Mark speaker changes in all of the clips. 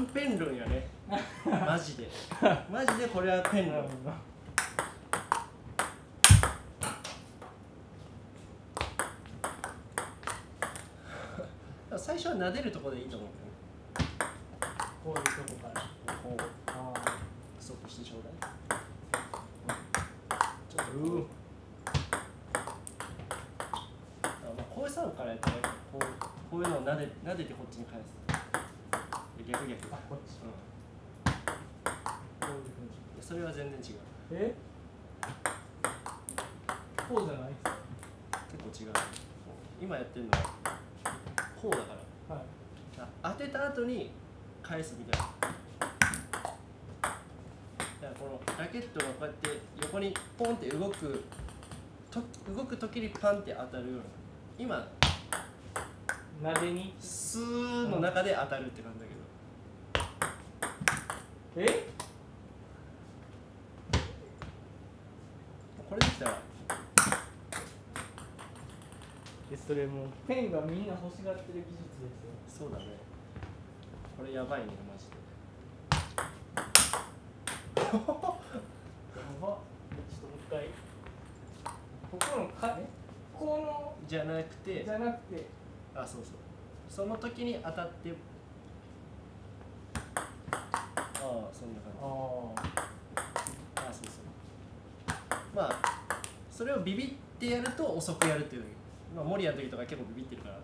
Speaker 1: ペン論やねマジでマジでこれはペン論最初は撫でるところでいいと思うけどね。
Speaker 2: こういうとこから
Speaker 1: こう
Speaker 2: あ
Speaker 1: ストップしてちょうだい。ちょっとこういうサーブからやったらこういうのを撫でてこっちに返す。逆逆。
Speaker 2: あ、こっち。
Speaker 1: うん。
Speaker 2: こういうふうに。
Speaker 1: それは全然違う。
Speaker 2: え？こうじゃないですか。
Speaker 1: 結構違う。今やってるのはこうだから。はい。当てた後に返すみたいな。だからこのラケットがこうやって横にポンって動く時にパンって当たるような。今
Speaker 2: なでに
Speaker 1: スーの中で当たるって感じだけど。
Speaker 2: え？
Speaker 1: これできたら
Speaker 2: それもうペンがみんな欲しがってる技術ですよ。
Speaker 1: そうだね。これやばいねマジで。
Speaker 2: やば。ちょっともう一回。ここのこの
Speaker 1: じゃなくてあ、そうそう。その時に当たってそんな感じ。そうそう。まあそれをビビってやると遅くやるっていう。まあモリアの時とか結構ビビってるから。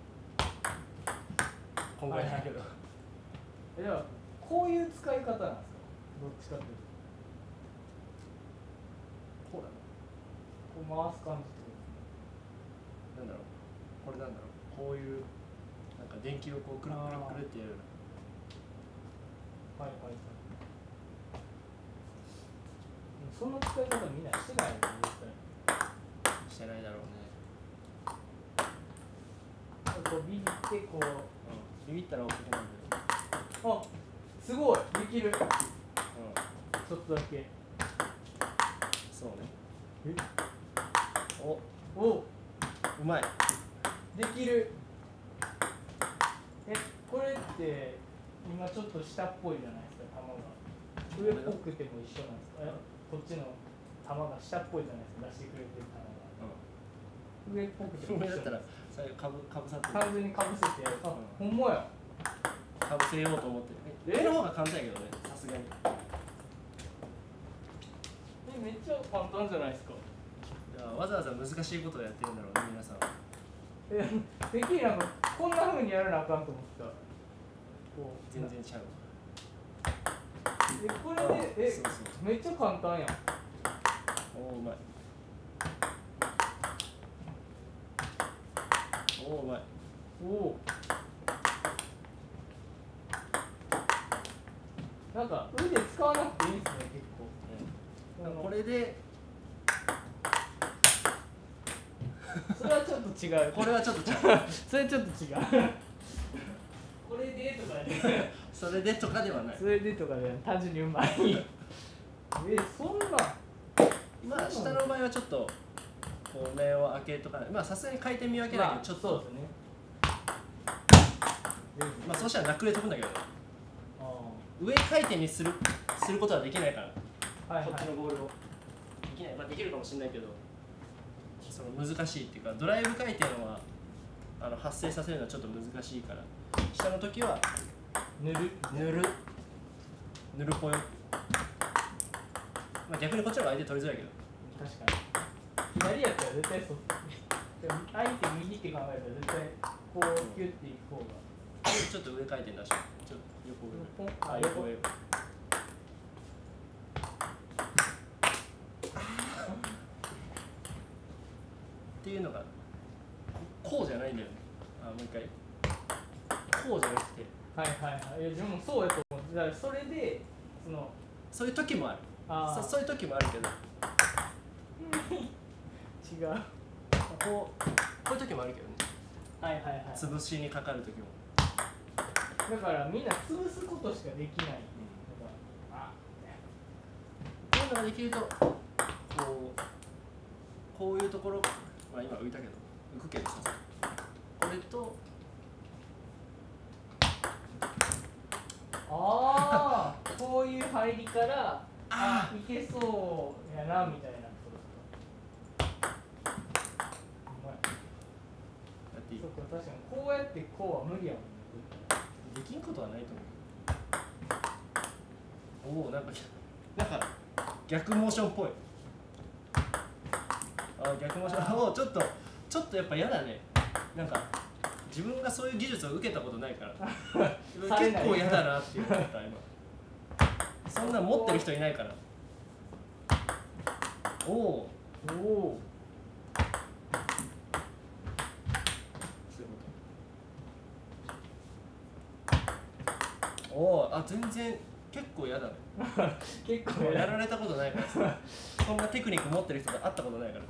Speaker 1: 今回だけど。
Speaker 2: ではこういう使い方なんですか？どっちかというと。
Speaker 1: こうだね。
Speaker 2: こう回す感じってことですね。
Speaker 1: なんだろう。これなんだろう。こういうなんか電気をこうくるくるくるってやる。
Speaker 2: はいはいはい。その使い方みんなしてないよね、絶対。
Speaker 1: してないだろうね。
Speaker 2: こうビビってこう、
Speaker 1: ビビったら大きくなるけど。
Speaker 2: あ、すごいできる。ちょっとだけ。
Speaker 1: そうね。
Speaker 2: お、う
Speaker 1: まい。
Speaker 2: できる。これって今ちょっと下っぽいじゃないですか、球が。上っぽくても一緒なんですか？こっちの球が下っぽいじゃないですか、出してくれてる球が。上っぽくても一緒。
Speaker 1: 上だったら最後かぶさって。
Speaker 2: 完全にかぶせてやる。あ、ほんまや。
Speaker 1: かぶせようと思ってる。上の方が簡単やけどね、さすがに。
Speaker 2: めっちゃ簡単じゃないですか。
Speaker 1: いや、わざわざ難しいことをやってるんだろうね、皆さんは。
Speaker 2: てっきりなんかこんな風にやらなあかんと思ってた。こう
Speaker 1: 全然ちゃう。
Speaker 2: これで
Speaker 1: そうそう
Speaker 2: めっちゃ簡単やん。
Speaker 1: おお、うまい。おお、うまい。
Speaker 2: おお。なんか腕使わなくていいんですね、結構。
Speaker 1: これで
Speaker 2: それはちょっと違う。
Speaker 1: これはちょっと違う。
Speaker 2: それちょっと違う。これでとかね。
Speaker 1: それでとかではない。
Speaker 2: それでとかで単純にうまい。そんな。
Speaker 1: まあ下の場合はちょっとこう目を開けとか、まあさすがに回転見分けだけどちょっと、
Speaker 2: そうですね。
Speaker 1: まあそうしたらナックルで飛ぶんだけどね。上回転にすることはできないから、こっちのボールをできない、まあできるかもしれないけど、その難しいっていうか、ドライブ回転は発生させるのはちょっと難しいから、下の時はぬるぽよ。まあ逆にこっちの方が相手取りづらいけど。
Speaker 2: 確かに。左やったら絶対そう。相手右って考えたら絶対こうキュッていく方が。
Speaker 1: ちょっと上回転出して、ちょっと横上。
Speaker 2: あ、
Speaker 1: 横上。っていうのがこうじゃないんだよね。もう一回。こうじゃなくて。
Speaker 2: はいはいはい。でもそうやと思う。だからそれで
Speaker 1: そういう時もある。そういう時もあるけど。
Speaker 2: 違う。
Speaker 1: こういう時もあるけどね。
Speaker 2: はいはいはい。
Speaker 1: 潰しにかかる時も。
Speaker 2: だからみんな潰すことしかできない。
Speaker 1: こういうのができるとこういうところ、まあ今浮いたけど浮くけどさ、これと
Speaker 2: 入りからいけそうやなみたいな。そうか、確かにこうやってこうは無理やもんね。
Speaker 1: できんことはないと思う。おお、なんか逆モーションっぽい。逆モーション。おお、ちょっとやっぱ嫌だね。なんか自分がそういう技術を受けたことないから結構嫌だなって思った今。そんなん持ってる人いないから。おお。おお。おお、全然結構嫌だね。結構やられたことないからさ。そんなテクニック持ってる人と会ったことないから。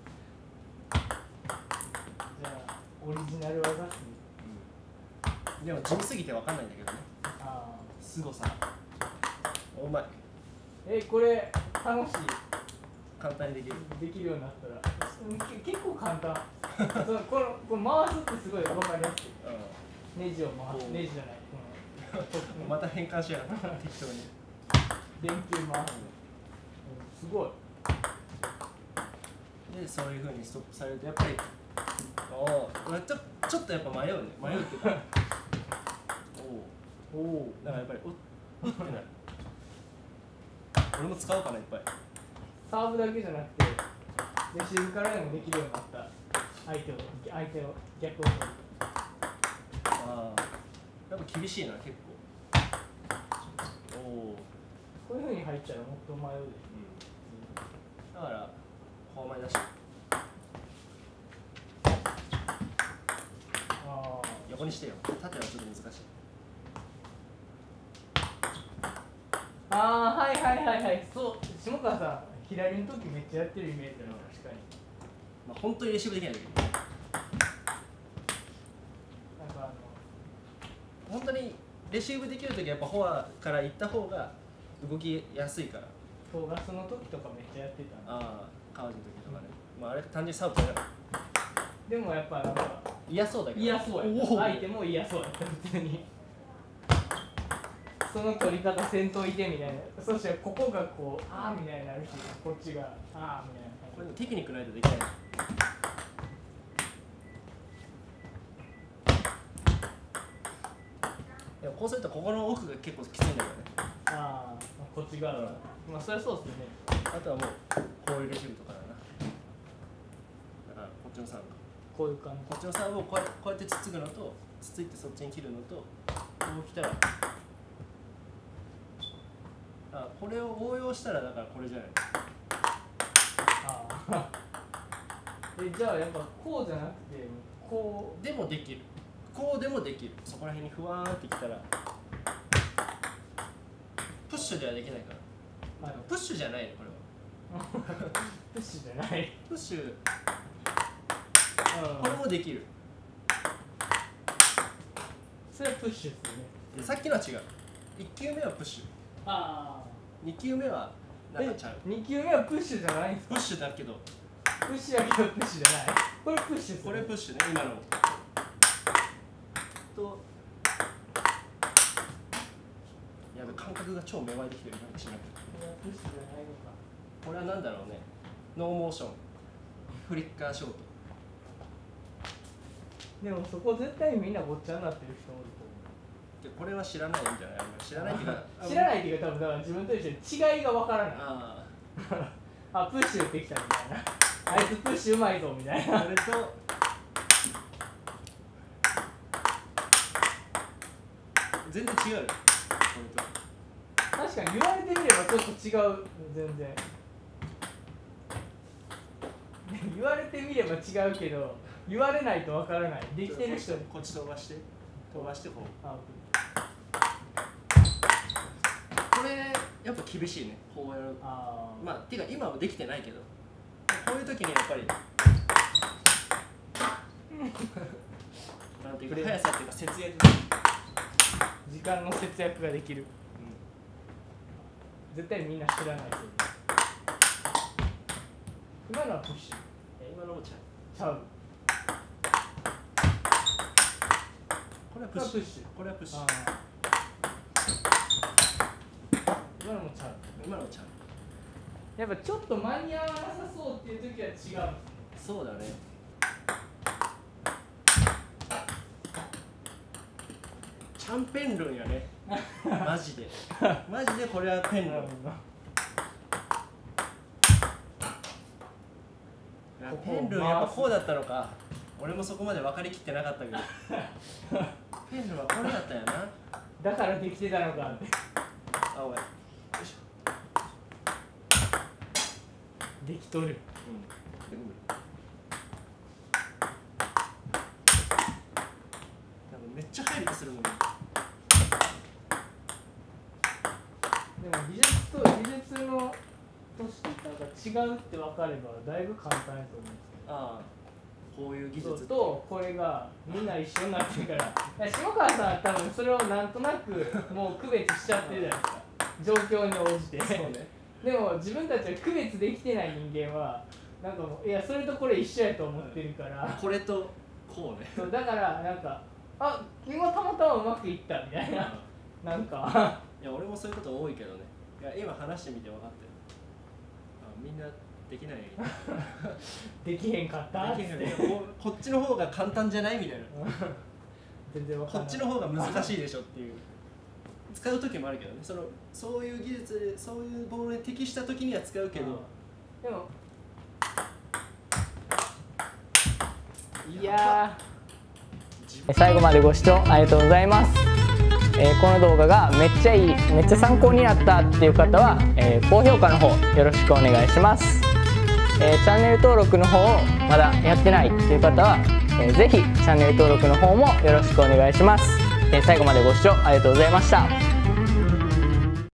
Speaker 2: じゃあオリジナル技っすね。
Speaker 1: でも地味すぎてわかんないんだけどね。すごさ。うまい。
Speaker 2: これ楽しい。
Speaker 1: 簡単にできる。
Speaker 2: できるようになったら結構簡単。これ回すってすごいわかりやすい。ネジを回す。ネジじゃない。
Speaker 1: また変換しやがった。適当に。
Speaker 2: 電球回す。すごい。
Speaker 1: でそういう風にストップされるとやっぱりちょっとやっぱ迷うね。迷うっていうか。おお。だからやっぱりおってなる。俺も使おうかな、いっぱい。
Speaker 2: サーブだけじゃなくてレシーブからでもできるようになった。相手を逆を取る。
Speaker 1: やっぱ厳しいな、結構。おお。
Speaker 2: こういう風に入っちゃうともっと迷うで。
Speaker 1: だからこう前出して横にしてよ。縦はちょっと難しい。
Speaker 2: はいはいはいはい。そう、下川さん左の時めっちゃやってるイメージだな。確かに。
Speaker 1: 本当にレシーブできない時。本当にレシーブできる時はやっぱフォアから行った方が動きやすいから。
Speaker 2: フォーガスの時とかめっちゃやってた。
Speaker 1: 川地の時とかね。あれ単純にサウトやる。
Speaker 2: でもやっぱなんか
Speaker 1: 嫌そうだけど。
Speaker 2: 嫌そうやった。相手も嫌そうやった。普通にその取り方先頭いてみたいな。そしてここがこうみたいになるし、こっちがみたいな。
Speaker 1: これテクニックないとできない。でもこうするとここの奥が結構きついんだけどね。
Speaker 2: こっち側。そりゃそうっすよね。
Speaker 1: あとはもうこういうレシーブとかだな。だからこっちのサーブか。
Speaker 2: こういう感じ。
Speaker 1: こっちのサーブをこうやってつつくのと、つついてそっちに切るのと、こう来たらこれを応用したらだからこれじゃない。
Speaker 2: じゃあやっぱこうじゃなくてこう
Speaker 1: でもできる。こうでもできる。そこら辺にふわーってきたらプッシュではできないから。プッシュじゃないのこれは。
Speaker 2: プッシュじゃない。
Speaker 1: プッシュ。これもできる。
Speaker 2: それはプッシュですよね。
Speaker 1: さっきのは違う。1球目はプッシュ。2球目はなんかちゃう。
Speaker 2: 2球目はプッシュじゃないんですか。
Speaker 1: プッシュだけど。
Speaker 2: プッシュだけどプッシュじゃない。これプッシュですよね。
Speaker 1: これプッシュね、今の。やべ、感覚が超芽生えてきてる感じしない。
Speaker 2: プッシュじゃないのか。
Speaker 1: これはなんだろうね。ノーモーション。フリッカーショート。
Speaker 2: でもそこ絶対みんなごっちゃになってる人多いと思う。
Speaker 1: これは知らないんじゃない。知らないっていうか
Speaker 2: 知らないっていうか、多分だから自分と一緒に違いが分からない。プッシュ打ってきたみたいな。あいつプッシュうまいぞみたいな。
Speaker 1: それと全然違うよ。
Speaker 2: 確かに言われてみればちょっと違う。全然言われてみれば違うけど言われないと分からない。できてる人
Speaker 1: こっち飛ばしてこう。これやっぱ厳しいね。こうやる。てか今はできてないけど、こういう時にやっぱりなんていうか速さっていうか節約、
Speaker 2: 時間の節約ができる。絶対みんな知らないと思う。今のはプッシュ。
Speaker 1: 今のもち
Speaker 2: ゃう。
Speaker 1: これはプッシュ。これはプッシュ。
Speaker 2: 今のもちゃう。
Speaker 1: 今のちゃう。
Speaker 2: やっぱちょっと間に合わなさそうっていう時は違うんですね。
Speaker 1: そうだね。ちゃんペンルンやね。マジで。マジでこれはペンルン。ペンルンやっぱこうだったのか。俺もそこまで分かりきってなかったけど。ペンルンはこれだったよな。
Speaker 2: だからできてたのかって。
Speaker 1: あ、おい。よいしょ。
Speaker 2: できとる。うん。
Speaker 1: めっちゃ入る気するもんね。
Speaker 2: でも技術のとしてなんか違うって分かればだいぶ簡単やと思うんですけど。
Speaker 1: ああ、こういう技術
Speaker 2: とこれがみんな一緒になってるから。下川さんは多分それをなんとなくもう区別しちゃってるじゃないですか。状況に応じて。そうね。でも自分たちは区別できてない人間はなんかもういやそれとこれ一緒やと思ってるから。
Speaker 1: これとこうね。
Speaker 2: そうだからなんか。あ、今たまたまうまくいったみたいな、なんか
Speaker 1: いや俺もそういうこと多いけどね。いや今話してみて分かってる。あ、みんなできない
Speaker 2: できへんかったって
Speaker 1: こっちの方が簡単じゃないみたいな
Speaker 2: 全然分かんない。
Speaker 1: こっちの方が難しいでしょっていう使う時もあるけどね。そういう技術でそういうボールに適した時には使うけど、
Speaker 2: でもいや最後までご視聴ありがとうございます。この動画がめっちゃいい、めっちゃ参考になったっていう方は、高評価の方よろしくお願いします。チャンネル登録の方をまだやってないっていう方は、ぜひチャンネル登録の方もよろしくお願いします。最後までご視聴ありがとうございました。